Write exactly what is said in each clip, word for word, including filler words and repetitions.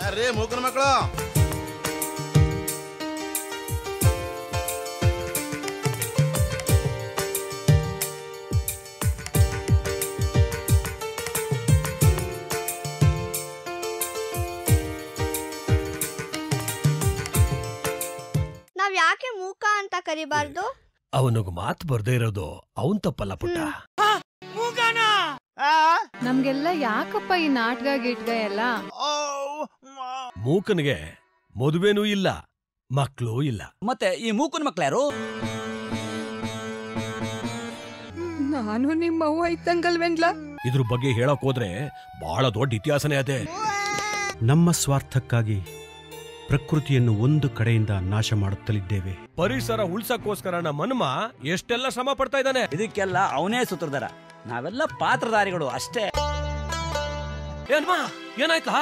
ಯಾರೇ ಮೂಕನ ಮಕ್ಕಳು? ನಾವ್ ಯಾಕೆ ಮೂಕ ಅಂತ ಕರಿಬಾರ್ದು? ಅವನಿಗೆ ಮಾತು ಬರ್ದೇ ಇರೋದು ಅವನ್ ತಪ್ಪಲ್ಲ ಪುಟ್ಟ. ನಮ್ಗೆಲ್ಲ ಯಾಕಪ್ಪ ಈ ನಾಟಕ ಗಿಟ್ಗ ಎಲ್ಲ? ಮೂಕನಿಗೆ ಮದುವೆನೂ ಇಲ್ಲ, ಮಕ್ಳೂ ಇಲ್ಲ. ಮತ್ತೆ ಈ ಮೂಕನ ಮಕ್ಳ್ಯಾರು? ನಾನು ನಿಮ್ಮ ಅವ್ವ ಇದ್ದಂಗಲ್ವೇನ್ಲ? ಇದ್ರ ಬಗ್ಗೆ ಹೇಳಕ್ ಹೋದ್ರೆ ಬಹಳ ದೊಡ್ಡ ಇತಿಹಾಸನೇ ಅದೇ. ನಮ್ಮ ಸ್ವಾರ್ಥಕ್ಕಾಗಿ ಪ್ರಕೃತಿಯನ್ನು ಒಂದು ಕಡೆಯಿಂದ ನಾಶ ಮಾಡುತ್ತಲಿದ್ದೇವೆ. ಪರಿಸರ ಉಳ್ಸಕ್ಕೋಸ್ಕರ ನಮ್ಮ ಹನುಮ ಎಷ್ಟೆಲ್ಲ ಶ್ರಮ ಪಡ್ತಾ ಇದ್ದಾನೆ. ಇದಕ್ಕೆಲ್ಲ ಅವನೇ ಸೂತ್ರಧಾರ, ನಾವೆಲ್ಲ ಪಾತ್ರಧಾರಿಗಳು ಅಷ್ಟೇ. ಏನಾಯ್ತಾ?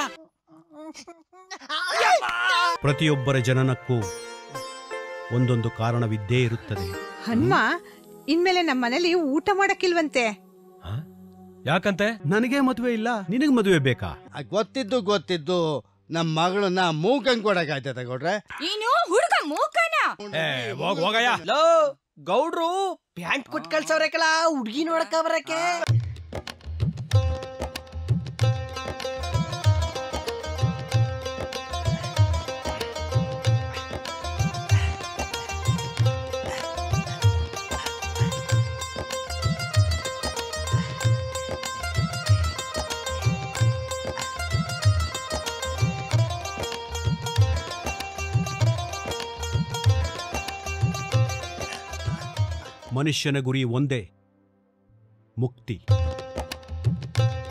ಪ್ರತಿಯೊಬ್ಬರ ಜನನಕ್ಕೂ ಒಂದೊಂದು ಕಾರಣವಿದ್ದೇ ಇರುತ್ತದೆ. ಹನುಮ ಇನ್ಮೇಲೆ ನಮ್ಮ ಮನೇಲಿ ಊಟ ಮಾಡಕ್ಕಿಲ್ವಂತೆ. ಯಾಕಂತೆ? ನನಗೆ ಮದುವೆ ಇಲ್ಲ, ನಿನಗ್ ಮದುವೆ ಬೇಕಾ? ಗೊತ್ತಿದ್ದು ಗೊತ್ತಿದ್ದು ನಮ್ ಮಗಳನ್ನ ಮೂಕಂಗ್ ಕೊಡಕಾಯ್ತದ ಗೌಡ್ರೆ? ನೀನು ಹುಡುಗ ಮೂಕನ? ಹೋಗ್ ಹೋಗಯ್ಯ. ಲೋ ಗೌಡ್ರು ಪ್ಯಾಂಟ್ ಕೊಟ್ ಕಳ್ಸವ್ರಕಲ್ಲ ಹುಡ್ಗಿ ನೋಡಕ ಬರಕ್ಕೆ. ಮನುಷ್ಯನ ಗುರಿ ಒಂದೇ, ಮುಕ್ತಿ.